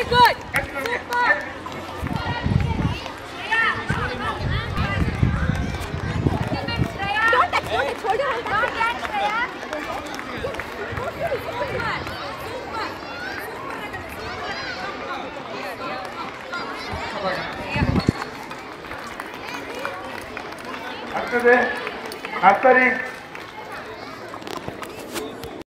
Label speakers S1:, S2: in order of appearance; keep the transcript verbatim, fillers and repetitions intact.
S1: good. Super. Don't touch, don't touch. Hold on. Don't touch, Shreya.
S2: After that, after it.